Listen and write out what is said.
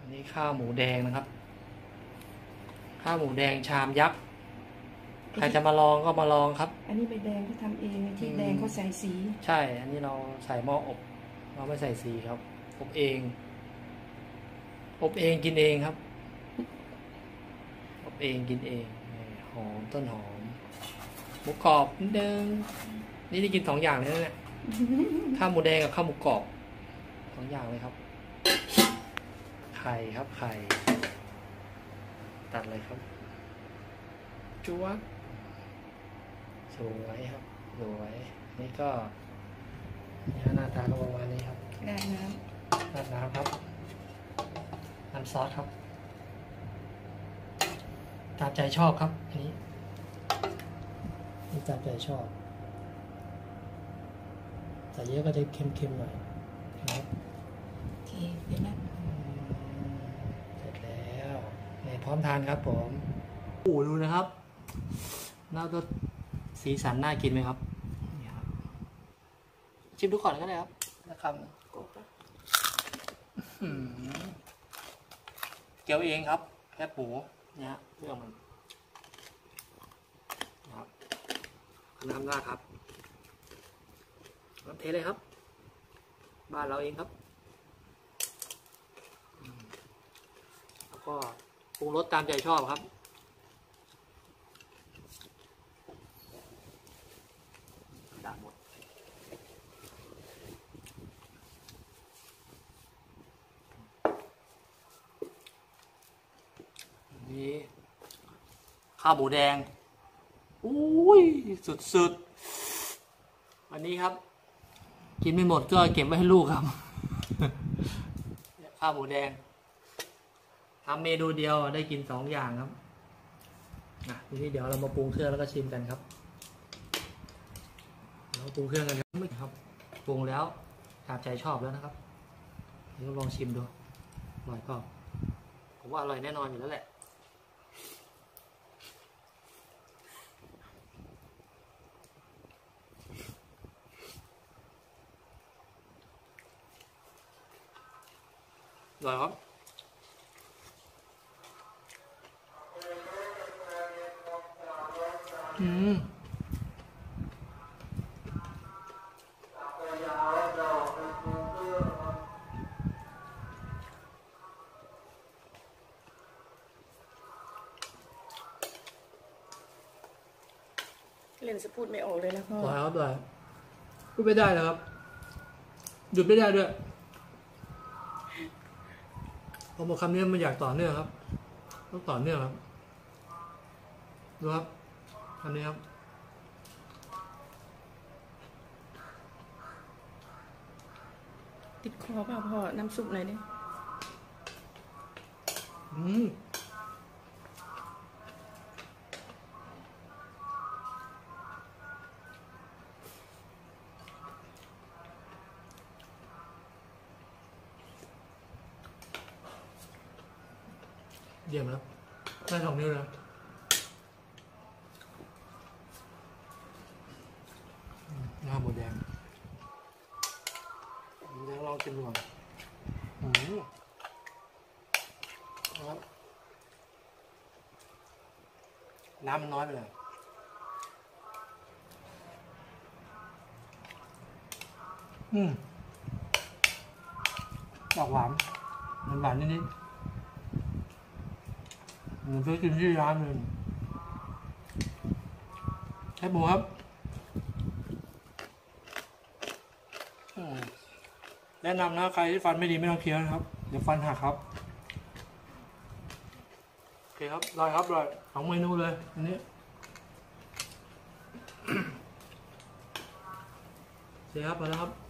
นนี้ข้าวหมูแดงนะครับข้าวหมูแดงชามยักษ์ใครจะมาลองก็มาลองครับอันนี้ใบแดงเขาทำเองที่แดงเขาใส่สีใช่อันนี้เราใส่หม้ออบเราไม่ใส่สีครับอบเองกินเองครับอบเองกินเองหอมต้นหอมหมูกรอบนิดนึงนี่ได้กิน2 อย่างเลยนะเนี่ยข้าวหมูแดงกับข้าวหมูกรอบ2 อย่างเลยครับไข่ครับไข่ตัดเลยครับจุ๊วสวยครับสวยนี่ก็หน้าตาก็ประมาณนี้ครับราดน้ำครับน้ำซอสครับตามใจชอบครับอันนี้ตามใจชอบใส่เยอะก็จะเค็มๆหน่อยครับโอเคเดี๋ยวนะเสร็จแล้วพร้อมทานครับผมดูนะครับน่าจะสีสันน่ากินไหมครับนี่ครับชิมดูก่อนก็ได้ครับนะครับเกี๊ยวเองครับแค่ปูเนี่ยเรื่องมันครับน้ำราดครับน้ำเทเลยครับบ้านเราเองครับแล้วก็ปรุงรสตามใจชอบครับด่าหมดนี่ข้าวหมูแดงอุ้ยสุดๆวันนี้ครับกินไม่หมดก็เก็บไว้ให้ลูกครับ ข้าวหมูแดงทำเมนูเดียวได้กิน2 อย่างครับทีนี้เดี๋ยวเรามาปรุงเครื่องแล้วก็ชิมกันครับเราปรุงเครื่องกันครับปรุงแล้วตามใจชอบแล้วนะครับเดี๋ยวลองชิมดูอร่อยก็ผมว่าอร่อยแน่นอนอยู่แล้วแหละอร่อยครับเล่นสพูดไม่ออกเลยนะพ่อครับอร่อยพูดไม่ได้แล้วครับหยุดไม่ได้ด้วยพอมาคำนี้มันอยากต่อเนื่องครับต้องต่อเนื่องครับดูครับอันนี้ครับติดคอเปล่าพ่อน้ำซุปหน่อยดิเยี่ยมแล้วได้2 นิ้วแล้วข้าวหมูแดงลองกินดูก่อนครับน้ำมันน้อยไปเลยออกหวานมันหวานนิดๆผมเคยกินที่ร้านหนึ่งแค่ปูครับแนะนำนะใครที่ฟันไม่ดีไม่ต้องเคี้ยวนะครับเดี๋ยวฟันหักครับโอเคครับได้ครับได้2 เมนูเลยอันนี้โอเคครับมาแล้วครับ